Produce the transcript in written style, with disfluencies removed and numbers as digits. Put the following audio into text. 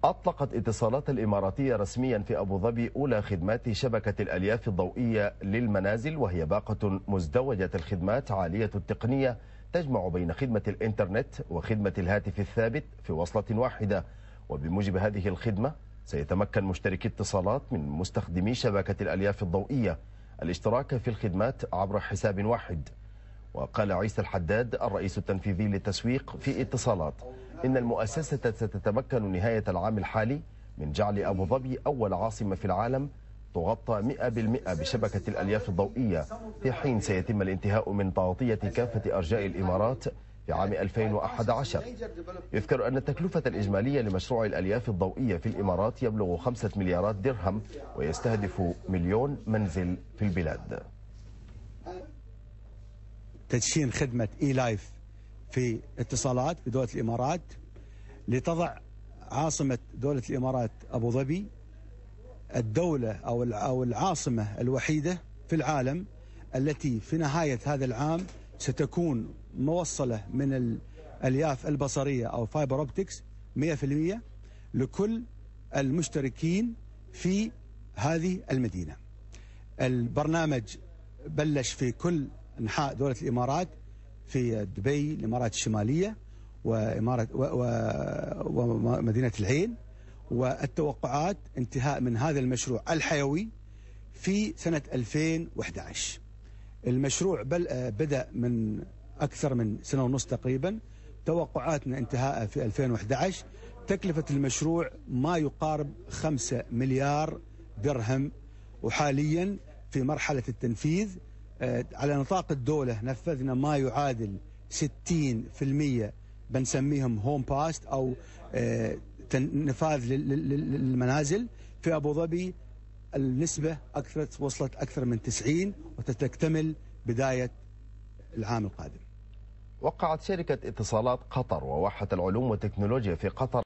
أطلقت اتصالات الإماراتية رسميا في أبو ظبي أولى خدمات شبكة الألياف الضوئية للمنازل، وهي باقة مزدوجة الخدمات عالية التقنية تجمع بين خدمة الإنترنت وخدمة الهاتف الثابت في وصلة واحدة. وبموجب هذه الخدمة سيتمكن مشتركي اتصالات من مستخدمي شبكة الألياف الضوئية الاشتراك في الخدمات عبر حساب واحد. وقال عيسى الحداد الرئيس التنفيذي للتسويق في اتصالات إن المؤسسة ستتمكن نهاية العام الحالي من جعل أبو ظبي أول عاصمة في العالم تغطى 100% بشبكة الألياف الضوئية، في حين سيتم الانتهاء من تغطية كافة أرجاء الإمارات في عام 2011. يذكر أن التكلفة الإجمالية لمشروع الألياف الضوئية في الإمارات يبلغ 5 مليارات درهم، ويستهدف 1,000,000 منزل في البلاد. تدشين خدمة إي لايف في اتصالات في دولة الإمارات لتضع عاصمة دولة الإمارات أبو ظبي الدولة أو العاصمة الوحيدة في العالم التي في نهاية هذا العام ستكون موصلة من الألياف البصرية أو فايبر أوبتكس 100% لكل المشتركين في هذه المدينة. البرنامج بلش في كل أنحاء دولة الإمارات، في دبي الإمارات الشمالية ومدينة العين، والتوقعات انتهاء من هذا المشروع الحيوي في سنة 2011. المشروع بدأ من أكثر من سنة ونص تقريبا، توقعاتنا انتهاء في 2011. تكلفة المشروع ما يقارب 5 مليار درهم، وحاليا في مرحلة التنفيذ. على نطاق الدولة نفذنا ما يعادل 60% بنسميهم هوم باست أو نفاذ للمنازل. في أبو ظبي النسبة وصلت أكثر من 90 وتكتمل بداية العام القادم. وقعت شركة اتصالات قطر وواحة العلوم والتكنولوجيا في قطر